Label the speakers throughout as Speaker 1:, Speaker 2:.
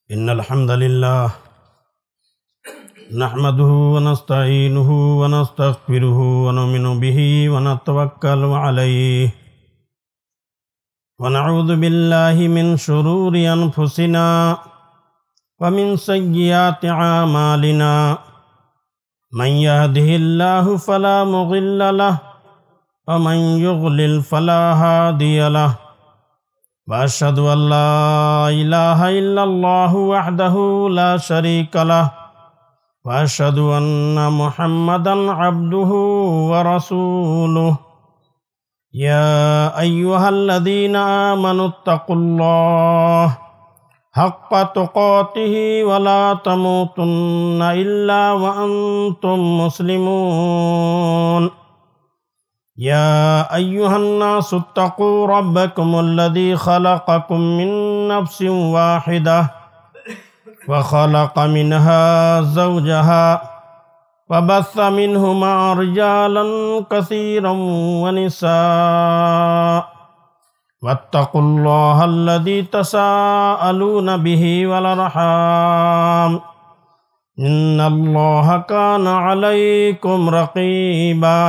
Speaker 1: إن الحمد لله نحمده ونستعينه ونستغفره ونؤمن به ونتوكل عليه ونعوذ بالله من شرور أنفسنا ومن سيئات أعمالنا من يهده الله فلا مضل له ومن يضلل فلا هادي له وأشهد أن لا إله إلا الله وحده لا شريك له وأشهد أن محمدا عبده ورسوله يا أيها الذين آمنوا اتقوا الله حق تقاته ولا تموتن إلا وأنتم مسلمون يا أيها الناس اتقوا ربكم الذي خلقكم من نفس واحدة وخلق منها زوجها وبث منهما رجالا كثيرا ونساء واتقوا الله الذي تساءلون به والأرحام إن الله كان عليكم رقيبا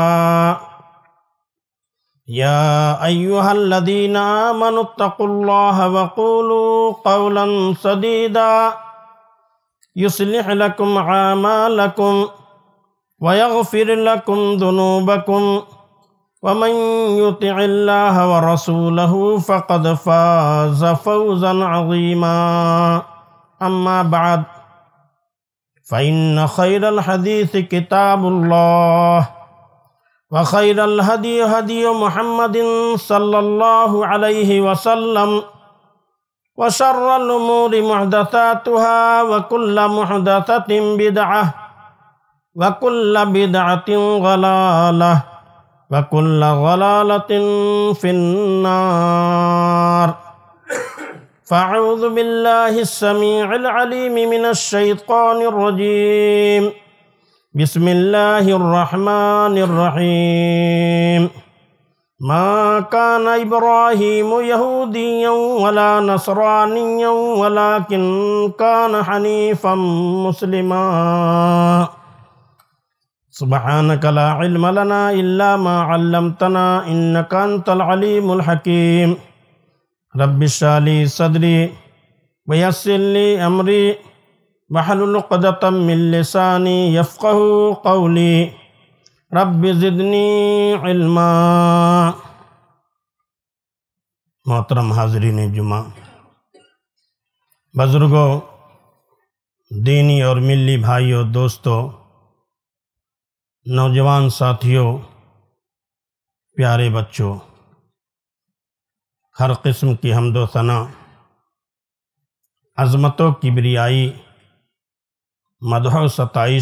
Speaker 1: يا أيها الذين آمنوا اتقوا الله وقولوا قولا سديدا يصلح لكم أعمالكم ويغفر لكم ذنوبكم ومن يطع الله ورسوله فقد فاز فوزا عظيما أما بعد فإن خير الحديث كتاب الله وخير الهدي هدي محمد صلى الله عليه وسلم وشر الأمور محدثاتها وكل محدثة بدعة وكل بدعة ضلالة وكل ضلالة في النار فأعوذ بالله السميع العليم من الشيطان الرجيم بسم الله الرحمن الرحيم ما كان إبراهيم يهوديا ولا نصرانيا ولكن كان حنيفا مسلما سبحانك لا علم لنا إلا ما علمتنا إنك أنت العليم الحكيم رب اشرح لي صدري ويسر لي أمري واحلل عقدة من لساني يفقهوا قولي رب زدنی علما۔ محترم حاضرین جمعہ، بزرگوں، دینی اور ملی بھائیوں، دوستوں، نوجوان ساتھیوں، پیارے بچوں، ہر قسم کی حمد و ثنا، عظمت و کبریائی، مدح و ستائش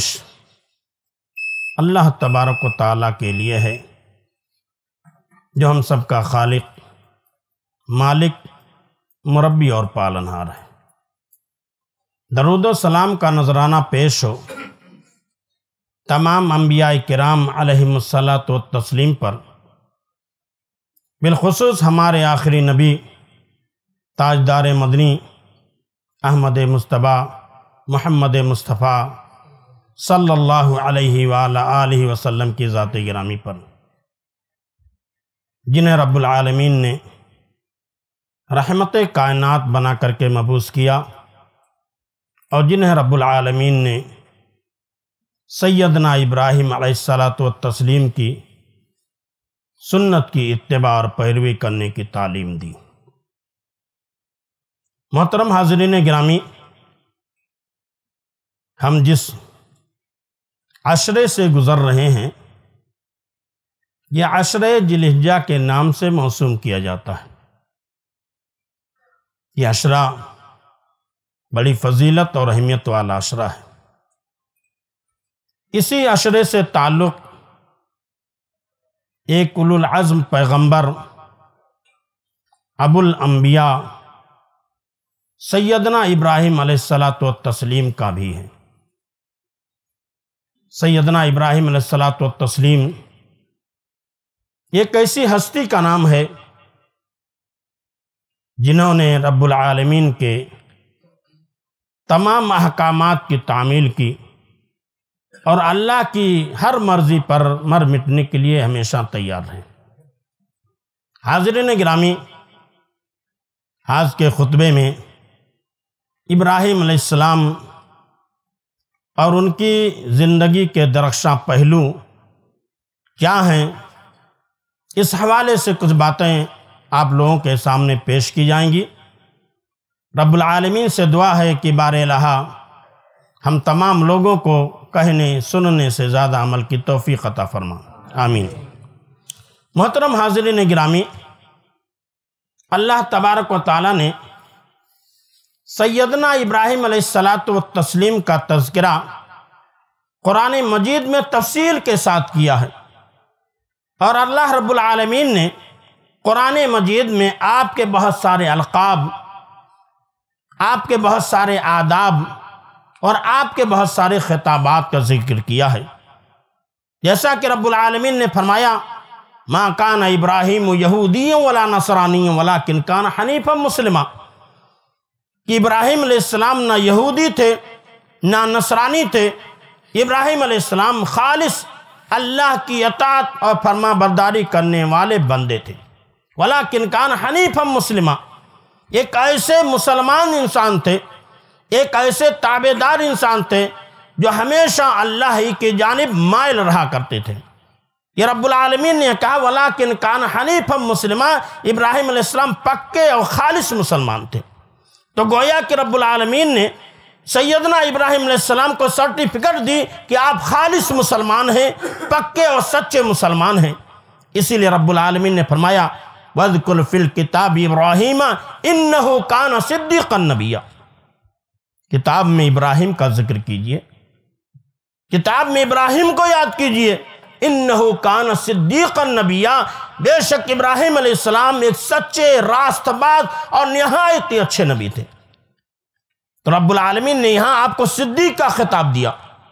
Speaker 1: اللہ تبارک و تعالیٰ کے لیے ہے، جو ہم سب کا خالق، مالک، مربی اور پالنہار ہے۔ درود و سلام کا نذرانہ پیش ہو تمام انبیاء کرام علیہم الصلاۃ والتسلیم پر، بالخصوص ہمارے آخری نبی تاجدار مدنی احمد مصطفیٰ محمد مصطفیٰ صلی اللہ علیہ وآلہ آلہ وسلم کی ذات گرامی پر، جنہیں رب العالمین نے رحمت کائنات بنا کر کے مبعوث کیا، اور جنہیں رب العالمین نے سیدنا ابراہیم علیہ السلام کی سنت کی اتباع اور پیروی کرنے کی تعلیم دی۔ محترم حاضرین گرامی، ہم جس عشرے سے گزر رہے ہیں، یہ عشرے ذی الحجہ کے نام سے موسوم کیا جاتا ہے۔ یہ عشرہ بڑی فضیلت اور اہمیت والا عشرہ ہے۔ اسی عشرے سے تعلق ایک اولو العزم پیغمبر ابو الانبیاء سیدنا ابراہیم علیہ السلام کا بھی ہے۔ سیدنا ابراہیم علیہ السلام ایک ایسی ہستی کا نام ہے جنہوں نے رب العالمین کے تمام احکامات کی تعمیل کی اور اللہ کی ہر مرضی پر مر مٹنے کے لیے ہمیشہ تیار رہیں۔ حاضرین گرامی، آج کے خطبے میں ابراہیم علیہ السلام اور ان کی زندگی کے درخشاں پہلو کیا ہیں، اس حوالے سے کچھ باتیں آپ لوگوں کے سامنے پیش کی جائیں گی۔ رب العالمین سے دعا ہے کہ بار الہ ہم تمام لوگوں کو کہنے سننے سے زیادہ عمل کی توفیق عطا فرما، آمین۔ محترم حاضرین گرامی، اللہ تبارک و تعالیٰ نے سیدنا ابراہیم علیہ السلام کا تذکرہ قرآن مجید میں تفصیل کے ساتھ کیا ہے، اور اللہ رب العالمین نے قرآن مجید میں آپ کے بہت سارے القاب، آپ کے بہت سارے آداب اور آپ کے بہت سارے خطابات کا ذکر کیا ہے۔ جیسا کہ رب العالمین نے فرمایا ما کان ابراہیم یہودی ولا نصرانی ولکن کان حنیفا مسلما، کہ ابراہیم علیہ السلام نہ یہودی تھے نہ نصرانی تھے، ابراہیم علیہ السلام خالص اللہ کی اطاعت اور فرما برداری کرنے والے بندے تھے۔ ولکن کان حنیفا مسلما، ایک ایسے مسلمان انسان تھے، ایک ایسے تابعدار انسان تھے جو ہمیشہ اللہ ہی کی جانب مائل رہا کرتے تھے۔ یہ رب العالمین نے کہا وَلَٰكِنْ كَانَ حَنِيفًا مُسْلِمًا، ابراہیم علیہ السلام پکے اور خالص مسلمان تھے۔ تو گویا کہ رب العالمین نے سیدنا ابراہیم علیہ السلام کو سرٹیفکیٹ دی کہ آپ خالص مسلمان ہیں، پکے اور سچے مسلمان ہیں۔ اسی لیے رب العالمین نے فرمایا وَاذْكُرْ فِي الْكِتَابِ إِبْرَاهِيمَ إِنَّهُ كَانَ صِدِّيقًا نَبِيًّا، کتاب میں ابراہیم کا ذکر کیجئے، کتاب میں ابراہیم کو یاد کیجئے۔ انہو کان صدیقا نبیا، بے شک ابراہیم علیہ السلام ایک سچے، راست باز اور نہایت ہی اچھے نبی تھے۔ تو رب العالمین نے یہاں آپ کو صدیق کا خطاب دیا۔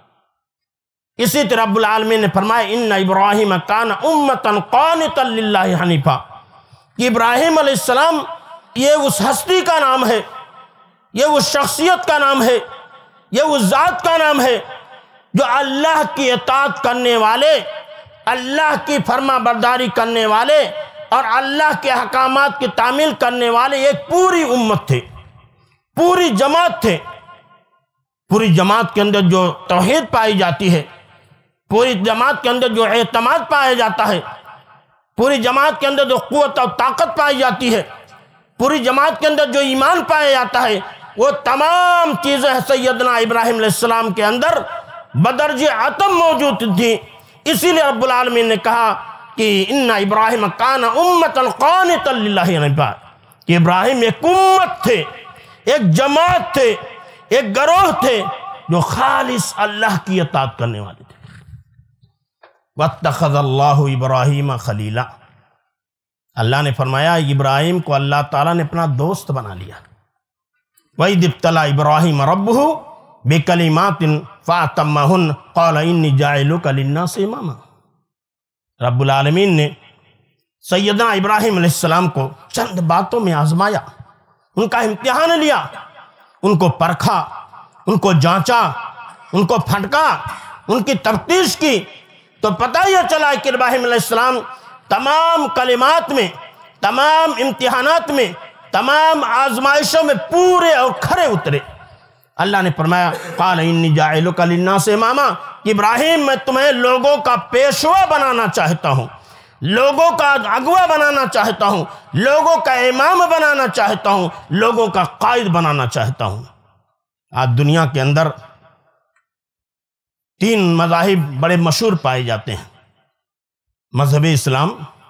Speaker 1: اسی طرح رب العالمین نے فرمایا ان ابراہیم کان امتا قانتا للہ حنیفا، کہ ابراہیم علیہ السلام یہ اس ہستی کا نام ہے، یہ اس شخصیت کا نام ہے، یہ اس ذات کا نام ہے جو اللہ کی اطاعت کرنے والے، اللہ کی فرما برداری کرنے والے اور اللہ کے احکامات کی تعمیل کرنے والے ایک پوری امت تھے، پوری جماعت تھے۔ پوری جماعت کے اندر جو توحید پائی جاتی ہے، پوری جماعت کے اندر جو اعتماد پایا جاتا ہے، پوری جماعت کے اندر جو قوت اور طاقت پائی جاتی ہے، پوری جماعت کے اندر جو ایمان پایا جاتا ہے، وہ تمام چیزیں سیدنا ابراہیم علیہ السلام کے اندر بدرج عتم موجود تھی۔ اسی لیے رب العالمین نے کہا کہ ان ابراہیم کان امتا قانتا للہ حنیفا، کہ ابراہیم ایک امت تھے، ایک جماعت تھے، ایک گروہ تھے جو خالص اللہ کی اطاعت کرنے والے تھے۔ وَاتَّخَذَ اللَّهُ إِبْرَاهِيمَ خَلِيلًا، اللہ نے فرمایا ابراہیم کو اللہ تعالیٰ نے اپنا دوست بنا لیا۔ وَإِذِ ابْتَلَىٰ إِبْرَاهِيمَ رَبُّهُ بِكَلِمَاتٍ فَأَتَمَّهُنَّ قَالَ إِنِّي جَاعِلُكَ لِلنَّاسِ إِمَامًا، رب العالمین نے سیدنا ابراہیم علیہ السلام کو چند باتوں میں آزمایا، ان کا امتحان لیا، ان کو پرکھا، ان کو جانچا، ان کو پھٹکا، ان کی تفتیش کی، تو پتہ یہ چلا کہ ابراہیم علیہ السلام تمام کلمات میں، تمام امتحانات میں، تمام آزمائشوں میں پورے اور کھرے اترے۔ اللہ نے فرمایا قال انی جاعلک للناس اماما، کہ ابراہیم میں تمہیں لوگوں کا پیشوا بنانا چاہتا ہوں، لوگوں کا اغوا بنانا چاہتا ہوں، لوگوں کا امام بنانا چاہتا ہوں، لوگوں کا قائد بنانا چاہتا ہوں۔ آج دنیا کے اندر تین مذاہب بڑے مشہور پائے جاتے ہیں، مذہب اسلام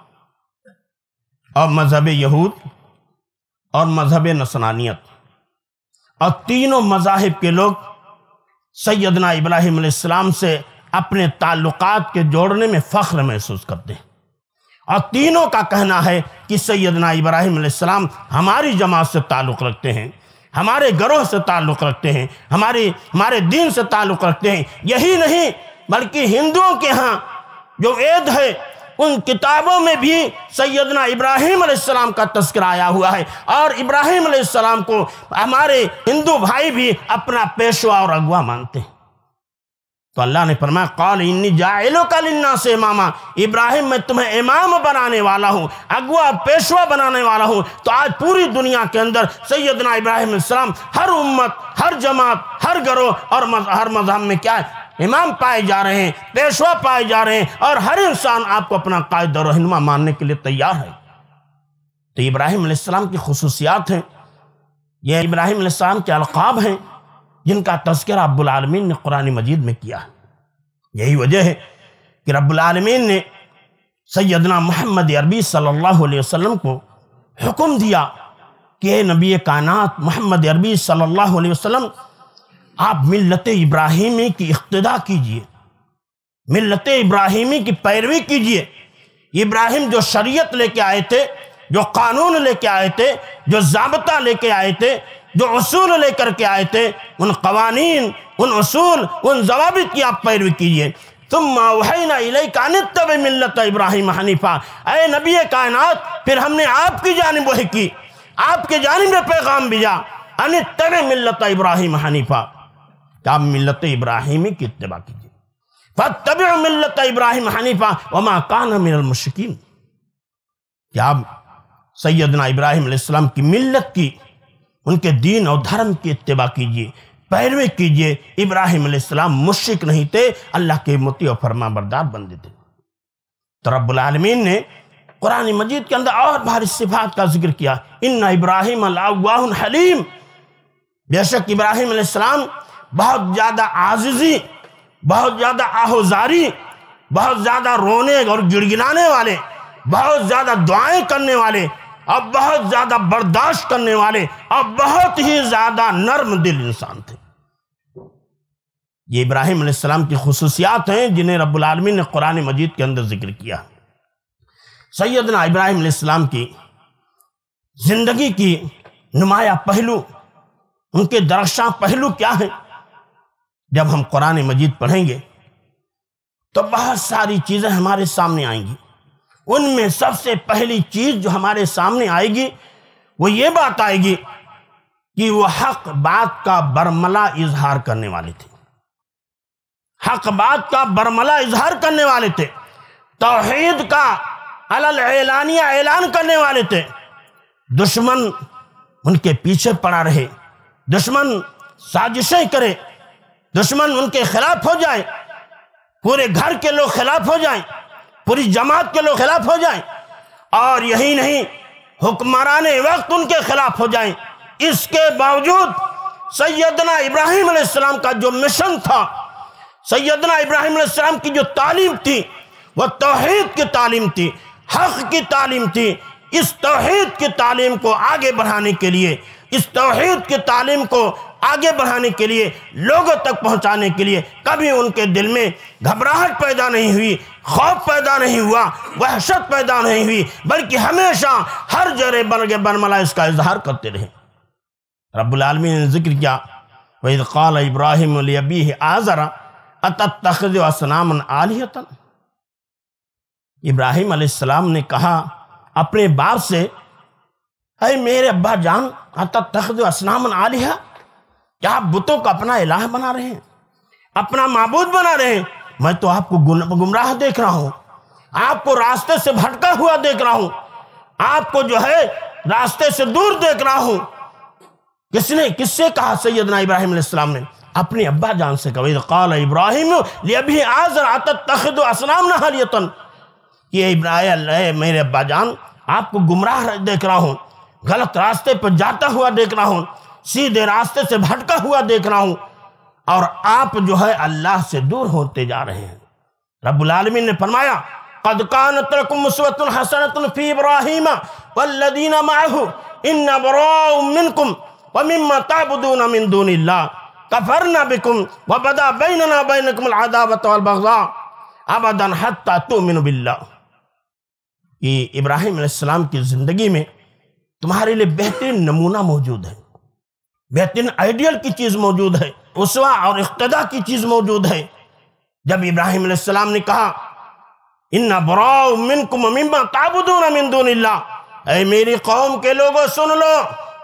Speaker 1: اور مذہب یہود اور مذہب نصرانیت، اور تینوں مذاہب کے لوگ سیدنا ابراہیم علیہ السلام سے اپنے تعلقات کے جوڑنے میں فخر محسوس کرتے ہیں، اور تینوں کا کہنا ہے کہ سیدنا ابراہیم علیہ السلام ہماری جماعت سے تعلق رکھتے ہیں، ہمارے گروہ سے تعلق رکھتے ہیں، ہمارے دین سے تعلق رکھتے ہیں۔ یہی نہیں بلکہ ہندوؤں کے ہاں جو عید ہے ان کتابوں میں بھی سیدنا ابراہیم علیہ السلام کا تذکرہ آیا ہوا ہے، اور ابراہیم علیہ السلام کو ہمارے ہندو بھائی بھی اپنا پیشوا اور اغوا مانتے ہیں۔ تو اللہ نے فرمایا قال انی جاعلک للناس اماما، ابراہیم میں تمہیں امام بنانے والا ہوں، اغوا پیشوا بنانے والا ہوں۔ تو آج پوری دنیا کے اندر سیدنا ابراہیم علیہ السلام ہر امت، ہر جماعت، ہر گروہ اور ہر مذہب میں کیا ہے، امام پائے جا رہے ہیں، پیشوا پائے جا رہے ہیں، اور ہر انسان آپ کو اپنا قائد اور رہنما ماننے کے لیے تیار ہے۔ تو ابراہیم علیہ السلام کی خصوصیات ہیں، یہ ابراہیم علیہ السلام کے القاب ہیں جن کا تذکرہ رب العالمین نے قرآن مجید میں کیا ہے۔ یہی وجہ ہے کہ رب العالمین نے سیدنا محمد عربی صلی اللہ علیہ وسلم کو حکم دیا کہ اے نبی کائنات محمد عربی صلی اللہ علیہ وسلم، آپ ملت ابراہیمی کی اقتداء کیجئے، ملت ابراہیمی کی پیروی کیجئے۔ ابراہیم جو شریعت لے کے آئے تھے، جو قانون لے کے آئے تھے، جو ضابطہ لے کے آئے تھے، جو اصول لے کر کے آئے تھے، ان قوانین، ان اصول، ان ضوابط کی آپ پیروی کیجئے۔ ثم اوحینا الیک ان اتبع ملت ابراہیم حنیفا، اے نبی کائنات پھر ہم نے آپ کی جانب وحی کی، آپ کے جانب میں پیغام بھیجا، ان اتبع ملت ابراہیم حنیفا، کہ آپ ملت ابراہیمی کی اتباع کیجئے۔ فاتبعوا ملت ابراہیم حنیفا وما کان من المشرکین، کہ آپ سیدنا ابراہیم علیہ السلام کی ملت کی، ان کے دین اور دھرم کی اتباع کیجئے، پیروی کیجئے۔ ابراہیم علیہ السلام مشرک نہیں تھے، اللہ کے مطیع اور فرما بردار بندے تھے۔ تو رب العالمین نے قرآن مجید کے اندر اور بھاری صفات کا ذکر کیا، ان ابراہیم لأواہ حلیم، بے شک ابراہیم علیہ السلام بہت زیادہ عاجزی، بہت زیادہ آہوزاری، بہت زیادہ رونے اور گڑگڑانے والے، بہت زیادہ دعائیں کرنے والے، اور بہت زیادہ برداشت کرنے والے، اور بہت ہی زیادہ نرم دل انسان تھے۔ یہ ابراہیم علیہ السلام کی خصوصیات ہیں جنہیں رب العالمین نے قرآن مجید کے اندر ذکر کیا۔ سیدنا ابراہیم علیہ السلام کی زندگی کی نمایاں پہلو، ان کے درخشاں پہلو کیا ہیں؟ جب ہم قرآن مجید پڑھیں گے تو بہت ساری چیزیں ہمارے سامنے آئیں گی۔ ان میں سب سے پہلی چیز جو ہمارے سامنے آئے گی وہ یہ بات آئے گی کہ وہ حق بات کا برملا اظہار کرنے والے تھے، حق بات کا برملا اظہار کرنے والے تھے، توحید کا علل اعلانیہ اعلان کرنے والے تھے۔ دشمن ان کے پیچھے پڑا رہے، دشمن سازشیں کرے، دشمن ان کے خلاف ہو جائے، پورے گھر کے لوگ خلاف ہو جائیں، پوری جماعت کے لوگ خلاف ہو جائیں، اور یہی نہیں حکمران وقت ان کے خلاف ہو جائیں، اس کے باوجود سیدنا ابراہیم علیہ السلام کا جو مشن تھا، سیدنا ابراہیم علیہ السلام کی جو تعلیم تھی وہ توحید کی تعلیم تھی، حق کی تعلیم تھی۔ اس توحید کی تعلیم کو آگے بڑھانے کے لیے، اس توحید کی تعلیم کو آگے بڑھانے کے لیے، لوگوں تک پہنچانے کے لیے کبھی ان کے دل میں گھبراہٹ پیدا نہیں ہوئی، خوف پیدا نہیں ہوا، وحشت پیدا نہیں ہوئی، بلکہ ہمیشہ ہر جرے برملا اس کا اظہار کرتے رہے۔ رب العالمین نے ذکر کیا وَإِذْ قَالَ إِبْرَاهِيمُ لِأَبِيهِ آزَرَ أَتَتَّخِذُ أَصْنَامًا آلِهَةً، ابراہیم علیہ السلام نے کہا اپنے باپ سے، اے میرے ابا جان، أَتَتَّخِذُ أَصْنَامًا آلِهَةً، کیا آپ بتوں کو اپنا الہ بنا رہے ہیں، اپنا معبود بنا رہے ہیں؟ میں تو آپ کو گمراہ دیکھ رہا ہوں، آپ کو راستے سے بھٹکا ہوا دیکھ رہا ہوں، آپ کو جو ہے راستے سے دور دیکھ رہا ہوں۔ کس سے کہا؟ سیدنا ابراہیم علیہ السلام نے اپنے ابا جان سے کہا وَإِذْ قَالَ إِبْرَاهِيمُ لِأَبِيهِ آزَرَ أَتَتَّخِذُ أَصْنَامًا آلِهَةً، کہ ابراہیم میرے ابا جان آپ کو گمراہ دیکھ رہا ہوں، غلط راستے پر جاتا ہوا دیکھ رہا ہوں، سیدھے راستے سے بھٹکا ہوا دیکھ رہا ہوں، اور آپ جو ہے اللہ سے دور ہوتے جا رہے ہیں۔ رب العالمین نے فرمایا قَدْ كَانَتْ لَكُمْ أُسْوَةٌ حَسَنَةٌ فِي إِبْرَاهِيمَ وَالَّذِينَ مَعَهُ إِنَّا بَرَاءٌ مِّنكُمْ وَمِمَّا تَعْبُدُونَ مِن دُونِ اللَّهِ كَفَرْنَا بِكُمْ وَبَدَا بَيْنَنَا وَبَيْنَكُمُ الْعَدَاوَةُ وَالْبَغْضَاءُ أَبَدًا حَتَّى تُؤْمِنُوا بِاللَّهِ، کہ ابراہیم علیہ السلام کی زندگی میں تمہارے لیے بہترین نمونہ موجود ہے، بہترین آئیڈیل کی چیز موجود ہے، اسوہ اور اقتداء کی چیز موجود ہے۔ جب ابراہیم علیہ السلام نے کہا ان براء منکم مما تعبدون من دون اللہ، اے میری قوم کے لوگوں سن لو،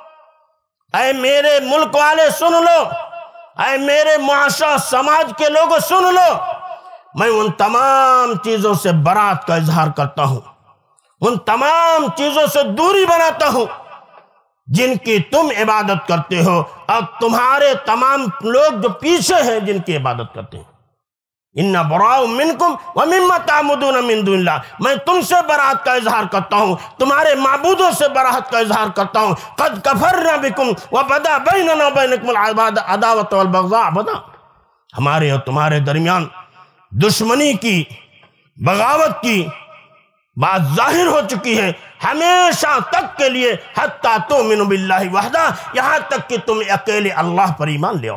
Speaker 1: اے میرے ملک والے سن لو، اے میرے معاشرہ سماج کے لوگوں سن لو، میں ان تمام چیزوں سے برات کا اظہار کرتا ہوں، ان تمام چیزوں سے دوری بناتا ہوں جن کی تم عبادت کرتے ہو اور تمہارے تمام لوگ جو پیچھے ہیں جن کی عبادت کرتے ہیں۔ ان براء منکم ومما تعبدون من دون اللہ، میں تم سے برات کا اظہار کرتا ہوں، تمہارے معبودوں سے برات کا اظہار کرتا ہوں۔ قد کفرنا بکم وبدا بیننا وبینکم العداوۃ والبغضاء ابدا، ہمارے اور تمہارے درمیان دشمنی کی، بغاوت کی بات ظاہر ہو چکی ہے ہمیشہ تک کے لیے، حتی تؤمنوا باللہ وحدہ، یہاں تک کہ تم اکیلے اللہ پر ایمان لے آؤ۔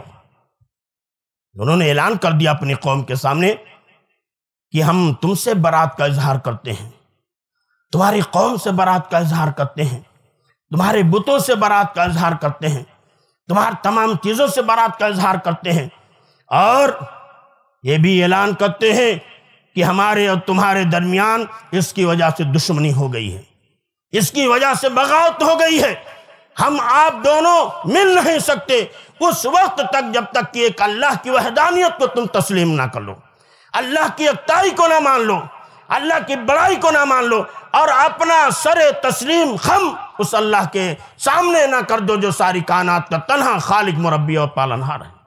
Speaker 1: انہوں نے اعلان کر دیا اپنی قوم کے سامنے کہ ہم تم سے برات کا اظہار کرتے ہیں، تمہاری قوم سے برات کا اظہار کرتے ہیں، تمہارے بتوں سے برات کا اظہار کرتے ہیں، تمہاری تمام چیزوں سے برات کا اظہار کرتے ہیں، اور یہ بھی اعلان کرتے ہیں کہ ہمارے اور تمہارے درمیان اس کی وجہ سے دشمنی ہو گئی ہے، اس کی وجہ سے بغاوت ہو گئی ہے، ہم آپ دونوں مل نہیں سکتے اس وقت تک جب تک کہ ایک اللہ کی وحدانیت کو تم تسلیم نہ کر لو، اللہ کی یکتائی کو نہ مان لو، اللہ کی بڑائی کو نہ مان لو، اور اپنا سر تسلیم خم اس اللہ کے سامنے نہ کر دو جو ساری کائنات کا تنہا خالق، مربی اور پالنہار ہے۔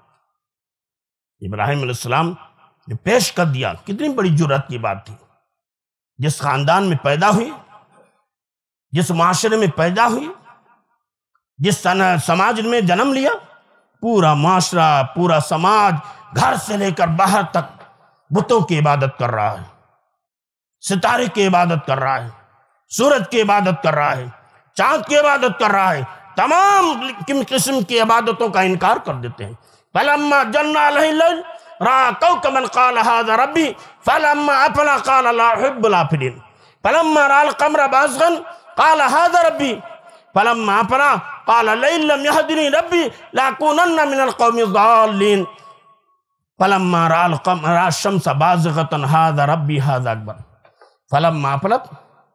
Speaker 1: ابراہیم علیہ السلام نے پیش کر دیا، کتنی بڑی جرأت کی بات تھی۔ جس خاندان میں پیدا ہوئی، جس معاشرے میں پیدا ہوئی، جس سماج میں جنم لیا، پورا معاشرہ، پورا سماج گھر سے لے کر باہر تک بتوں کی عبادت کر رہا ہے، ستارے کی عبادت کر رہا ہے، سورج کی عبادت کر رہا ہے، چاند کی عبادت کر رہا ہے، تمام قسم کی عبادتوں کا انکار کر دیتے ہیں۔ فلما جن علیہ اللیل رأى كوكبا قال هذا ربي فلما أفل قال لا أحب الآفلين فلما رأى القمر بازغا قال هذا ربي فلما أفل قال لئن لم يهدني ربي لأكونن من القوم الضالين فلما رأى الشمس بازغة هذا ربي هذا أكبر فلما أفلت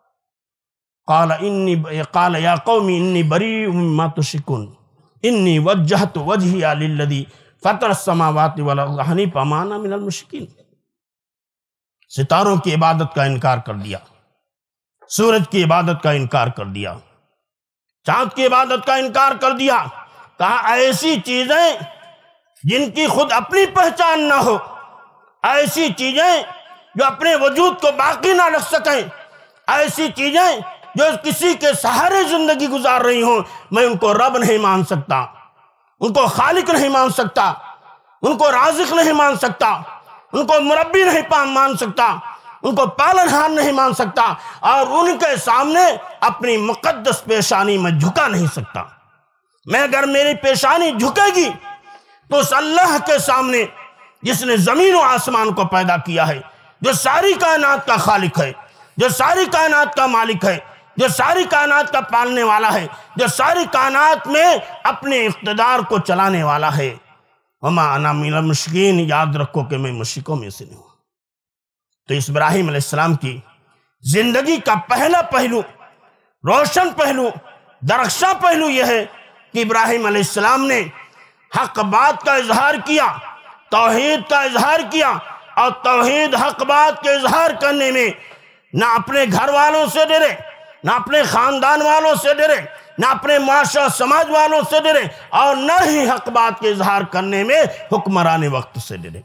Speaker 1: قال يا قوم إني بريء مما تشركون إني وجهت وجهي للذي فطر السماوات والارض حنیفا وما انا من المشرکین۔ ستاروں کی عبادت کا انکار کر دیا، سورج کی عبادت کا انکار کر دیا، چاند کی عبادت کا انکار کر دیا، کہا ایسی چیزیں جن کی خود اپنی پہچان نہ ہو، ایسی چیزیں جو اپنے وجود کو باقی نہ رکھ سکیں، ایسی چیزیں جو کسی کے سہارے زندگی گزار رہی ہوں، میں ان کو رب نہیں مان سکتا، ان کو خالق نہیں مان سکتا، ان کو رازق نہیں مان سکتا، ان کو مربی نہیں مان سکتا، ان کو پالنہار نہیں مان سکتا، اور ان کے سامنے اپنی مقدس پیشانی میں جھکا نہیں سکتا۔ میں اگر میری پیشانی جھکے گی تو اس اللہ کے سامنے جس نے زمین و آسمان کو پیدا کیا ہے، جو ساری کائنات کا خالق ہے، جو ساری کائنات کا مالک ہے، جو ساری کائنات کا پالنے والا ہے، جو ساری کائنات میں اپنے اقتدار کو چلانے والا ہے، وما انا من المشرکین، یاد رکھو کہ میں مشرکوں میں سے نہیں ہوں۔ تو اس ابراہیم علیہ السلام کی زندگی کا پہلا پہلو، روشن پہلو، درخشاں پہلو یہ ہے کہ ابراہیم علیہ السلام نے حق بات کا اظہار کیا، توحید کا اظہار کیا، اور توحید حق بات کے اظہار کرنے میں نہ اپنے گھر والوں سے ڈرے، نہ اپنے خاندان والوں سے ڈرے، نہ اپنے معاشرہ سماج والوں سے ڈرے، اور نہ ہی حق بات کے اظہار کرنے میں حکمران وقت سے ڈرے۔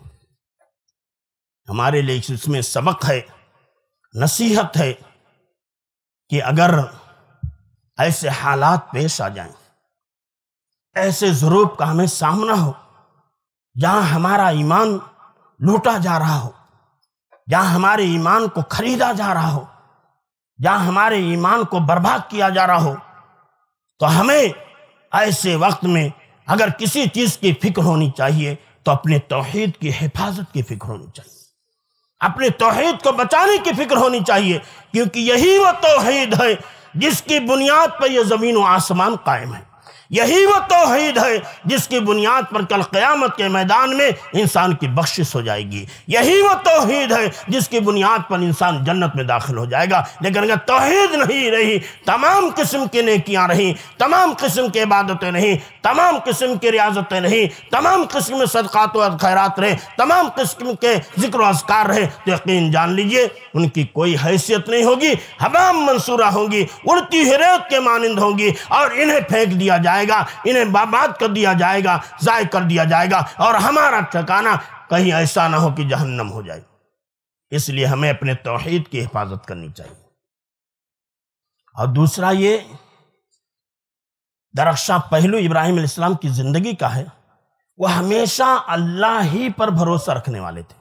Speaker 1: ہمارے لیے اس میں سبق ہے، نصیحت ہے کہ اگر ایسے حالات پیش آ جائیں، ایسے ظروف کا ہمیں سامنا ہو جہاں ہمارا ایمان لوٹا جا رہا ہو، جہاں ہمارے ایمان کو خریدا جا رہا ہو، جہاں ہمارے ایمان کو برباد کیا جا رہا ہو، تو ہمیں ایسے وقت میں اگر کسی چیز کی فکر ہونی چاہیے تو اپنے توحید کی حفاظت کی فکر ہونی چاہیے، اپنے توحید کو بچانے کی فکر ہونی چاہیے، کیونکہ یہی وہ توحید ہے جس کی بنیاد پر یہ زمین و آسمان قائم ہے، یہی وہ توحید ہے جس کی بنیاد پر کل قیامت کے میدان میں انسان کی بخشش ہو جائے گی، یہی وہ توحید ہے جس کی بنیاد پر انسان جنت میں داخل ہو جائے گا۔ لیکن اگر توحید نہیں رہی، تمام قسم کی نیکیاں رہیں، تمام قسم کی عبادتیں رہیں، تمام قسم کی ریاضتیں رہیں، تمام قسم کے صدقات و خیرات رہے، تمام قسم کے ذکر و اذکار رہے، تو یقین جان لیجئے ان کی کوئی حیثیت نہیں ہوگی، ہباء منصورہ ہوں گی، اڑتی ہوئی ریت کے مانند ہوں گی، اور انہیں پھینک دیا جائے گا، انہیں برباد کر دیا جائے گا، ضائع کر دیا جائے گا، اور ہمارا ٹھکانہ کہیں ایسا نہ ہو کہ جہنم ہو جائے۔ اس لیے ہمیں اپنے توحید کی حفاظت کرنی چاہیے۔ اور دوسرا یہ درخشاں پہلو ابراہیم علیہ السلام کی زندگی کا ہے، وہ ہمیشہ اللہ ہی پر بھروسہ رکھنے والے تھے،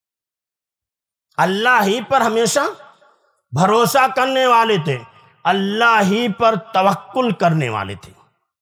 Speaker 1: اللہ ہی پر ہمیشہ بھروسہ کرنے والے تھے، اللہ ہی پر توکل کرنے والے تھے۔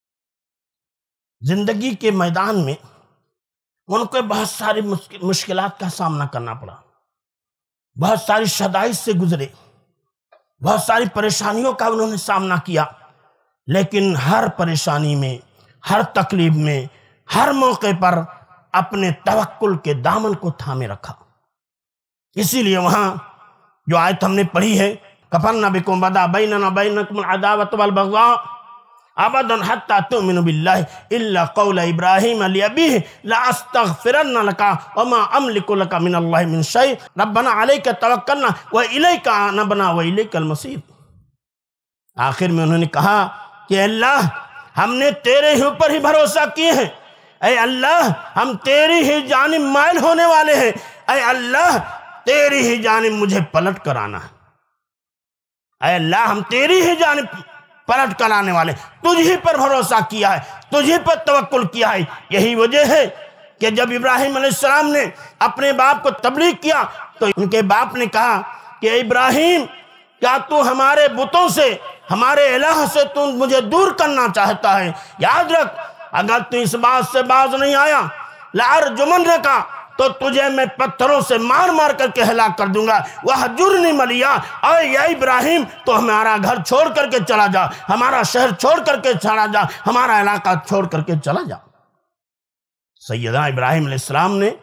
Speaker 1: زندگی کے میدان میں ان کو بہت ساری مشکلات کا سامنا کرنا پڑا، بہت ساری شدائد سے گزرے، بہت ساری پریشانیوں کا انہوں نے سامنا کیا، لیکن ہر پریشانی میں، ہر تکلیف میں، ہر موقع پر اپنے توکل کے دامن کو تھامے رکھا۔ اسی لیے وہاں جو آیت ہم نے پڑھی ہے، کفرنا بکم بدا بیننا بینکم العداوۃ والبغضاء ابدا حتی تؤمنوا باللہ الا قول ابراہیم لابیہ لاستغفرن لک وما املک لک من اللہ من شیء ربنا علیک توکلنا والیک انبنا والیک المصیر۔ آخر میں انہوں نے کہا کہ اللہ ہم نے تیرے ہی اوپر ہی بھروسہ کیے ہیں، اے اللہ ہم تیری ہی جانب مائل ہونے والے ہیں، اے اللہ تیری ہی جانب مجھے پلٹ کر آنا ہے، اے اللہ ہم تیری ہی جانب پلٹ کر آنے والے، تجھ ہی پر بھروسہ کیا ہے، تجھ ہی پر توکل کیا ہے۔ یہی وجہ ہے کہ جب ابراہیم علیہ السلام نے اپنے باپ کو تبلیغ کیا تو ان کے باپ نے کہا کہ ابراہیم کیا تو ہمارے بتوں سے، ہمارے الہ سے تو مجھے دور کرنا چاہتا ہے؟ یاد رکھ اگر تو اس بات سے باز نہیں آیا لأرجمنک تو تجھے میں پتھروں سے مار مار کر کے ہلاک کر دوں گا۔ وَحْجُرْنِی مَلِیًّا، اے یا ابراہیم تو ہمارا گھر چھوڑ کر کے چلا جا، ہمارا شہر چھوڑ کر کے چلا جا، ہمارا علاقہ چھوڑ کر کے چلا جا۔ سیدنا ابراہیم علیہ السلام نے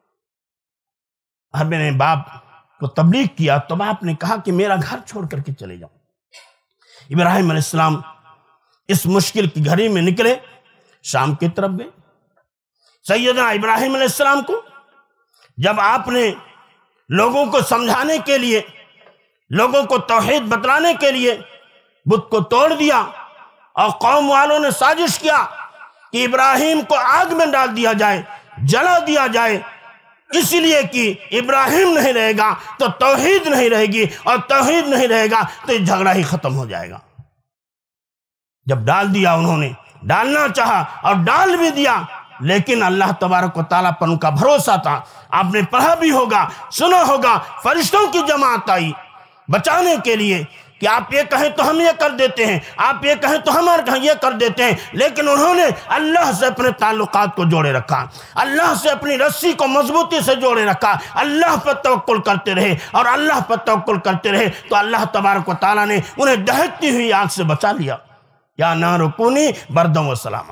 Speaker 1: اپنے باپ کو تبلیغ کیا تو باپ نے کہا کہ میرا گھر چھوڑ کر کے چلے جاؤ۔ ابراہیم علیہ السلام اس مشکل کی گھڑی میں نکلے، شام کی طرف گئے۔ سیدنا ابراہیم علیہ السلام کو جب آپ نے لوگوں کو سمجھانے کے لیے، لوگوں کو توحید بتلانے کے لیے بت کو توڑ دیا اور قوم والوں نے سازش کیا کہ ابراہیم کو آگ میں ڈال دیا جائے، جلا دیا جائے، اس لیے کہ ابراہیم نہیں رہے گا تو توحید نہیں رہے گی، اور توحید نہیں رہے گا تو یہ جھگڑا ہی ختم ہو جائے گا۔ جب ڈال دیا، انہوں نے ڈالنا چاہا اور ڈال بھی دیا، لیکن اللہ تبارک و تعالیٰ پر ان کا بھروسہ تھا۔ آپ نے پڑھا بھی ہوگا، سنا ہوگا، فرشتوں کی جماعت آئی بچانے کے لیے کہ آپ یہ کہیں تو ہم یہ کر دیتے ہیں، آپ یہ کہیں تو ہم یہ کر دیتے ہیں، لیکن انہوں نے اللہ سے اپنے تعلقات کو جوڑے رکھا، اللہ سے اپنی رسی کو مضبوطی سے جوڑے رکھا، اللہ پر توکل کرتے رہے، اور اللہ پر توکل کرتے رہے تو اللہ تبارک و تعالیٰ نے انہیں دہکتی ہوئی آگ سے بچا لیا۔ یا نار کونی بردم و سلاما،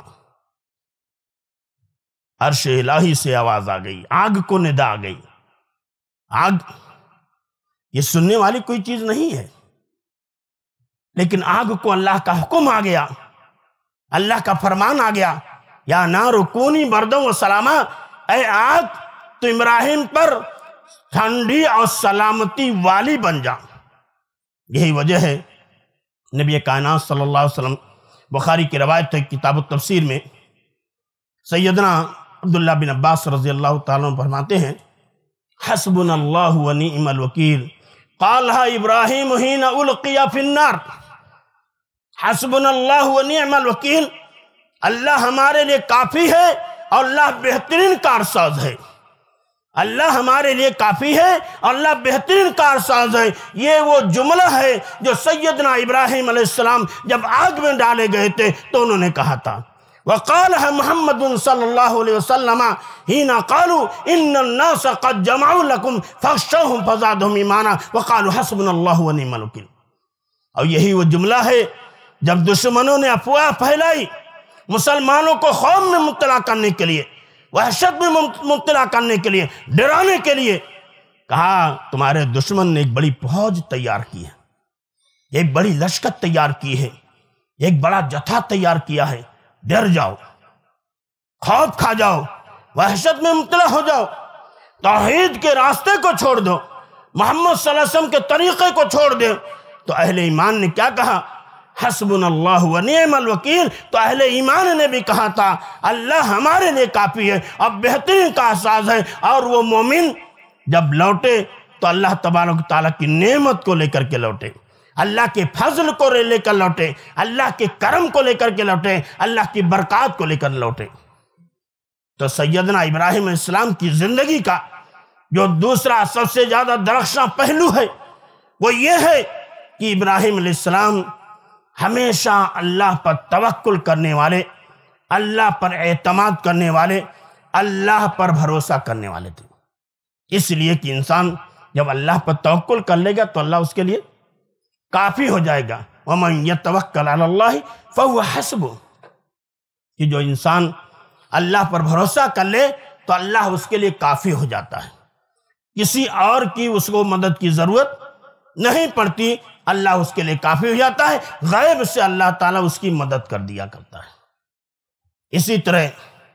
Speaker 1: عرش الہی سے آواز آ گئی، آگ کو ندا آ گئی۔ آگ یہ سننے والی کوئی چیز نہیں ہے، لیکن آگ کو اللہ کا حکم آ گیا، اللہ کا فرمان آ گیا، یا نار کونی بردم و سلاما، اے آگ تو ابراہیم پر ٹھنڈی اور سلامتی والی بن جا۔ یہی وجہ ہے نبی کائنات صلی اللہ علیہ وسلم، بخاری کی روایت ہے کتاب التفسیر میں، سیدنا عبداللہ بن عباس رضی اللہ تعالیٰ عنہ فرماتے ہیں، حسبنا اللہ و نعم الوکیل قالها ابراہیم حین القی فی النار۔ حسبنا اللہ و نعم الوکیل، اللہ ہمارے لیے کافی ہے اور اللہ بہترین کارساز ہے، اللہ ہمارے لیے کافی ہے اور اللہ بہترین کارساز ہے۔ یہ وہ جملہ ہے جو سیدنا ابراہیم علیہ السلام جب آگ میں ڈالے گئے تھے تو انہوں نے کہا تھا۔ وقالها محمد صلی اللہ علیہ وسلم حین قالوا ان الناس قد جمعوا لكم فاخشوهم فزادهم ایمانا وقالوا حسبنا اللہ ونعم الوکیل۔ اور یہی وہ جملہ ہے جب دشمنوں نے افواہ پھیلائی مسلمانوں کو خوف میں مبتلا کرنے کے لیے، وحشت میں مبتلا کرنے کے لیے، ڈرانے کے لیے کہا تمہارے دشمن نے ایک بڑی فوج تیار کی ہے، ایک بڑی لشکر تیار کی ہے، ایک بڑا جتھا تیار کیا ہے، ڈر جاؤ، خوف کھا جاؤ، وحشت میں مبتلا ہو جاؤ، توحید کے راستے کو چھوڑ دو، محمد صلی اللہ علیہ وسلم کے طریقے کو چھوڑ دے۔ تو اہل ایمان نے کیا کہا؟ حسبنا اللہ و نعم الوکیل۔ تو اہل ایمان نے بھی کہا تھا اللہ ہمارے لیے کافی ہے، اب بہترین کا احساس ہے۔ اور وہ مومن جب لوٹے تو اللہ تبارک و تعالیٰ کی نعمت کو لے کر کے لوٹے، اللہ کے فضل کو لے کر لوٹے، اللہ کے کرم کو لے کر کے لوٹے، اللہ کی برکات کو لے کر لوٹے۔ تو سیدنا ابراہیم علیہ السلام کی زندگی کا جو دوسرا سب سے زیادہ درخشاں پہلو ہے وہ یہ ہے کہ ابراہیم علیہ السلام ہمیشہ اللہ پر توکل کرنے والے، اللہ پر اعتماد کرنے والے، اللہ پر بھروسہ کرنے والے تھے۔ اس لیے کہ انسان جب اللہ پر توکل کر لے گا تو اللہ اس کے لیے کافی ہو جائے گا۔ وَمَن يَتَوَكَّلْ عَلَى اللَّهِ فَهُوَ حَسْبُهُ، کہ جو انسان اللہ پر بھروسہ کر لے تو اللہ اس کے لیے کافی ہو جاتا ہے، کسی اور کی اس کو مدد کی ضرورت نہیں پڑتی، اللہ اس کے لیے کافی ہو جاتا ہے، غیب سے اللہ تعالیٰ اس کی مدد کر دیا کرتا ہے۔ اسی طرح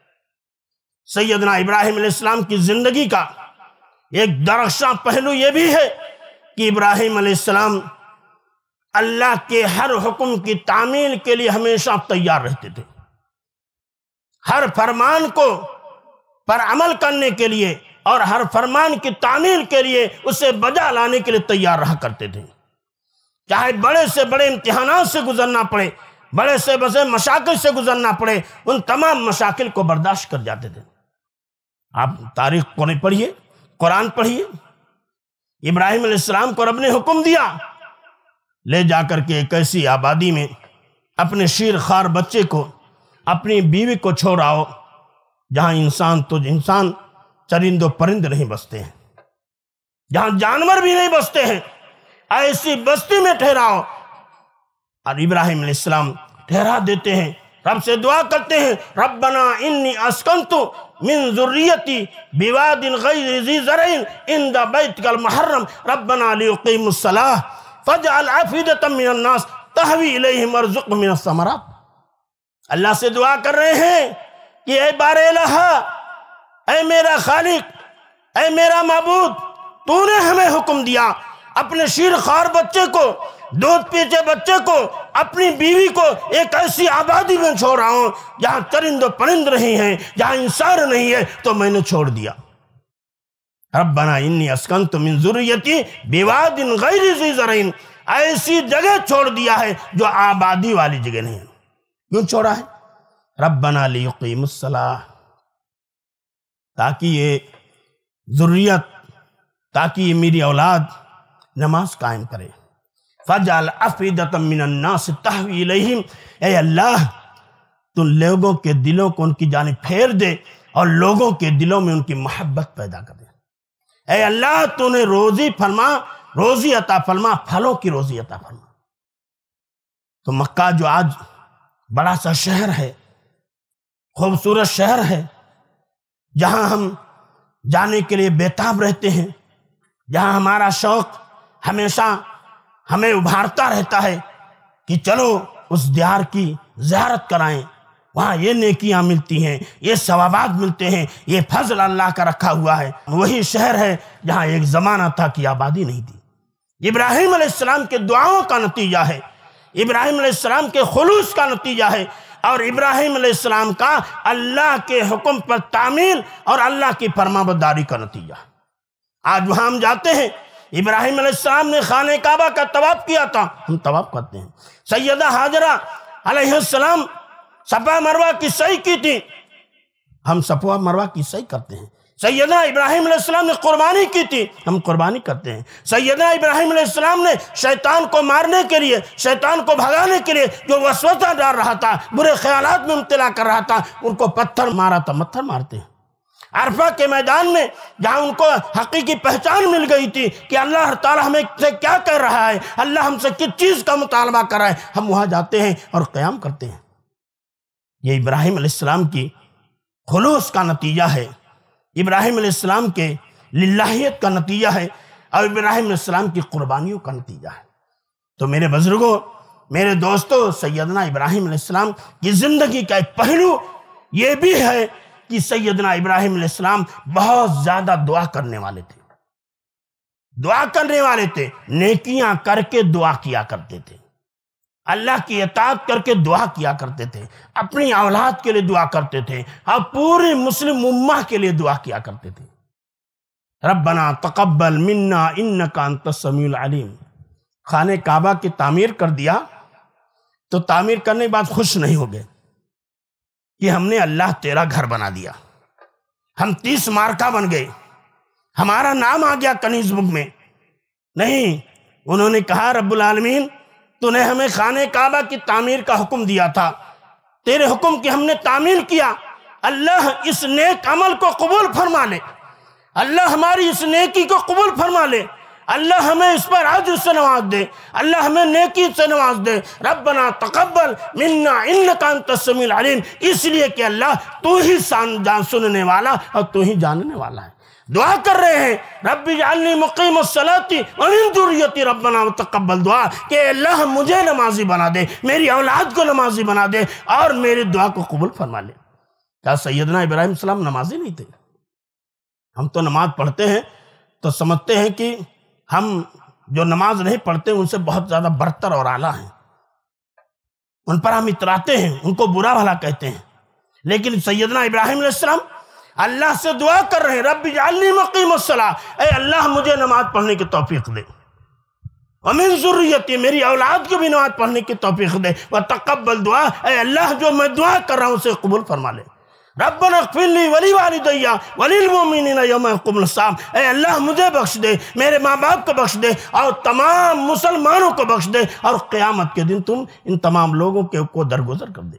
Speaker 1: سیدنا ابراہیم علیہ السلام کی زندگی کا ایک درخشاں پہلو یہ بھی ہے کہ ابراہیم علیہ السلام اللہ کے ہر حکم کی تعمیل کے لیے ہمیشہ تیار رہتے تھے، ہر فرمان کو پر عمل کرنے کے لیے اور ہر فرمان کی تعمیل کے لیے اسے بجا لانے کے لیے تیار رہا کرتے تھے، چاہے بڑے سے بڑے امتحانات سے گزرنا پڑے، بڑے سے بڑے مشاکل سے گزرنا پڑے، ان تمام مشاکل کو برداشت کر جاتے تھے۔ آپ تاریخ پڑھیے، قرآن پڑھیے، ابراہیم علیہ السلام کو رب نے حکم دیا لے جا کر کے ایک ایسی آبادی میں اپنے شیر خوار بچے کو، اپنی بیوی کو چھوڑ آؤ جہاں انسان چرند و پرند نہیں بستے ہیں، جہاں جانور بھی نہیں بستے ہیں، ایسی بستی میں ٹھہراؤ۔ اور ابراہیم علیہ السلام ٹھہرا دیتے ہیں، رب سے دعا کرتے ہیں ربنا انی اسکنت من ذریتی بواد غیر ذی زرع عند بیتک المحرم ربنا لیقیموا الصلاۃ فاجعل افئدۃ من الناس تہوی الیہم وارزقہم من الثمرات۔ اللہ سے دعا کر رہے ہیں کہ اے بار الہ، اے میرا خالق، اے میرا معبود، تو نے ہمیں حکم دیا اپنے شیر خوار بچے کو، دودھ پیتے بچے کو، اپنی بیوی کو ایک ایسی آبادی میں چھوڑ رہا ہوں جہاں چرند و پرند نہیں ہیں، جہاں انسان نہیں ہے، تو میں نے چھوڑ دیا۔ ربنا انی اسکنت من ذریتی بواد غیر ذی زرع، ایسی جگہ چھوڑ دیا ہے جو آبادی والی جگہ نہیں ہے۔ کیوں چھوڑا ہے؟ ربنا لیقیموا الصلاۃ، تاکہ یہ ذریت، تاکہ یہ میری اولاد نماز قائم کرے۔ فَجْعَلْ أَفْئِدَةً مِّنَ النَّاسِ تَهْوِي إِلَيْهِمْ، اے اللہ تو لوگوں کے دلوں کو ان کی جانب پھیر دے اور لوگوں کے دلوں میں ان کی محبت پیدا کر دے۔ اے اللہ تو نے روزی فرما، روزی عطا فرما، پھلوں کی روزی عطا فرما۔ تو مکہ جو آج بڑا سا شہر ہے، خوبصورت شہر ہے، جہاں ہم جانے کے لیے بےتاب رہتے ہیں، جہاں ہمارا شوق ہمیشہ ہمیں ابھارتا رہتا ہے کہ چلو اس دیار کی زیارت کرائیں، وہاں یہ نیکیاں ملتی ہیں، یہ ثوابات ملتے ہیں، یہ فضل اللہ کا رکھا ہوا ہے۔ وہی شہر ہے جہاں ایک زمانہ تھا کہ آبادی نہیں تھی۔ ابراہیم علیہ السلام کے دعاؤں کا نتیجہ ہے، ابراہیم علیہ السلام کے خلوص کا نتیجہ ہے، اور ابراہیم علیہ السلام کا اللہ کے حکم پر تعمیل اور اللہ کی فرمانبرداری کا نتیجہ۔ آج وہاں ہم جاتے ہیں، ابراہیم علیہ السلام نے خانہ کعبہ کا طواف کیا تھا، ہم طواف کرتے ہیں۔ سیدہ ہاجرہ علیہ السلام صفا مروہ کی سعی کی تھی، ہم صفا مروہ کی سعی کرتے ہیں۔ سیدنا ابراہیم علیہ السلام نے قربانی کی تھی، ہم قربانی کرتے ہیں۔ سیدنا ابراہیم علیہ السلام نے شیطان کو مارنے کے لیے، شیطان کو بھگانے کے لیے جو وسوسہ ڈال رہا تھا، برے خیالات میں مبتلا کر رہا تھا، ان کو پتھر مارا تھا، پتھر مارتے ہیں۔ عرفہ کے میدان میں جہاں ان کو حقیقی پہچان مل گئی تھی کہ اللہ تعالیٰ ہمیں سے کیا کر رہا ہے، اللہ ہم سے کس چیز کا مطالبہ کر رہا ہے، ہم وہاں جاتے ہیں اور قیام کرتے ہیں۔ یہ ابراہیم علیہ السلام کی خلوص کا نتیجہ ہے، ابراہیم علیہ السلام کے للہیت کا نتیجہ ہے، اور ابراہیم علیہ السلام کی قربانیوں کا نتیجہ ہے۔ تو میرے بزرگوں، میرے دوستوں، سیدنا ابراہیم علیہ السلام کی زندگی کا ایک پہلو یہ بھی ہے کہ سیدنا ابراہیم علیہ السلام بہت زیادہ دعا کرنے والے تھے، دعا کرنے والے تھے، نیکیاں کر کے دعا کیا کرتے تھے، اللہ کی اطاعت کر کے دعا کیا کرتے تھے، اپنی اولاد کے لیے دعا کرتے تھے، اور پوری مسلم امہ کے لیے دعا کیا کرتے تھے۔ ربنا تقبل منا انک انت السمیع العلیم۔ خانہ کعبہ کی تعمیر کر دیا تو تعمیر کرنے کے بعد خوش نہیں ہو گئے کہ ہم نے اللہ تیرا گھر بنا دیا، ہم 30 مارکہ بن گئے، ہمارا نام آ گیا کنیز بک میں۔ نہیں، انہوں نے کہا رب العالمین تو نے ہمیں خانہ کعبہ کی تعمیر کا حکم دیا تھا، تیرے حکم کی ہم نے تعمیر کیا، اللہ اس نیک عمل کو قبول فرما لے، اللہ ہماری اس نیکی کو قبول فرما لے، اللہ ہمیں اس پر عجر سے نواز دے، اللہ ہمیں نیکی سے نواز دے۔ ربنا تقبل منا انک انت السمیع العلیم، اس لیے کہ اللہ تو ہی سننے والا اور تو ہی جاننے والا ہے۔ دعا کر رہے ہیں رب اجعلنی مقیم الصلاۃ ومن ذریتی ربنا وتقبل دعا، کہ اللہ مجھے نمازی بنا دے، میری اولاد کو نمازی بنا دے، اور میری دعا کو قبول فرما لے۔ کیا سیدنا ابراہیم السلام نمازی نہیں تھے؟ ہم تو نماز پڑھتے ہیں تو سمجھتے ہیں کہ ہم جو نماز نہیں پڑھتے ان سے بہت زیادہ برتر اور اعلیٰ ہیں، ان پر ہم اتراتے ہیں، ان کو برا بھلا کہتے ہیں، لیکن سیدنا ابراہیم علیہ السلام اللہ سے دعا کر رہے ہیں رب اجعلنی مقیم الصلاۃ، اے اللہ مجھے نماز پڑھنے کی توفیق دے، ومن ذریتی میری اولاد کو بھی نماز پڑھنے کی توفیق دے، وتقبل دعا، اے اللہ جو میں دعا کر رہا ہوں اسے قبول فرما لے۔ ربنا اغفر لی ولوالدی وللمؤمنین یوم یقوم الحساب، اے اللہ مجھے بخش دے، میرے ماں باپ کو بخش دے، اور تمام مسلمانوں کو بخش دے، اور قیامت کے دن تم ان تمام لوگوں کو درگزر کر دے۔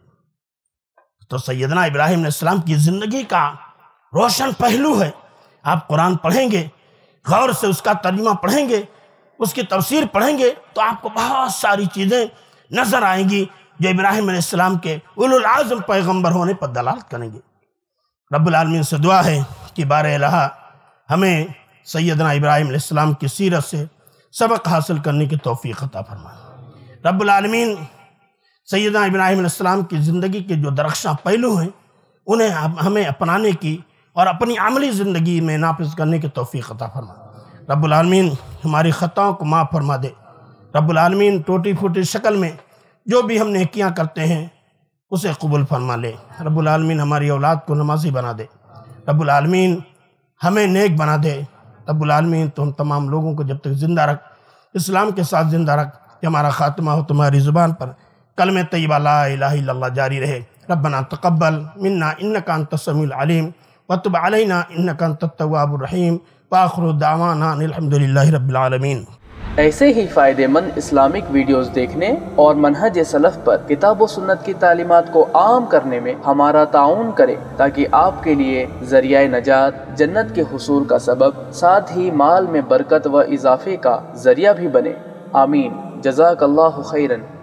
Speaker 1: تو سیدنا ابراہیم علیہ السلام کی زندگی کا روشن پہلو ہے۔ آپ قرآن پڑھیں گے، غور سے اس کا ترجمہ پڑھیں گے، اس کی تفسیر پڑھیں گے، تو آپ کو بہت ساری چیزیں نظر آئیں گی جو ابراہیم علیہ السلام کے اولو العزم پیغمبر ہونے پر دلالت کریں گے۔ رب العالمین سے دعا ہے کہ بار الہ ہمیں سیدنا ابراہیم علیہ السلام کی سیرت سے سبق حاصل کرنے کی توفیق عطا فرمائے۔ رب العالمین سیدنا ابراہیم علیہ السلام کی زندگی کے جو درخشاں پہلو ہیں انہیں ہمیں اپنانے کی اور اپنی عملی زندگی میں نافذ کرنے کی توفیق عطا فرمائے۔ رب العالمین ہماری خطاؤں کو معاف فرما دے۔ رب العالمین ٹوٹی پھوٹی شکل میں جو بھی ہم نیکیاں کرتے ہیں اسے قبول فرما لے۔ رب العالمین ہماری اولاد کو نمازی بنا دے۔ رب العالمین ہمیں نیک بنا دے۔ رب العالمین تو ہم تمام لوگوں کو جب تک زندہ رکھ، اسلام کے ساتھ زندہ رکھ، کہ ہمارا خاتمہ ہو تمہاری زبان پر کلمہ طیبہ لا الہ الا اللہ جاری رہے۔ ربنا تقبل منا انک انت السمیع العلیم وتب علینا انک انت التواب الرحیم وآخر دعوانا ان الحمد للہ رب العالمین۔
Speaker 2: ایسے ہی فائدہ مند اسلامک ویڈیوز دیکھنے اور منہج سلف پر کتاب و سنت کی تعلیمات کو عام کرنے میں ہمارا تعاون کریں، تاکہ آپ کے لیے ذریعہ نجات، جنت کے حصول کا سبب، ساتھ ہی مال میں برکت و اضافے کا ذریعہ بھی بنے۔ آمین۔ جزاک اللہ خیراً۔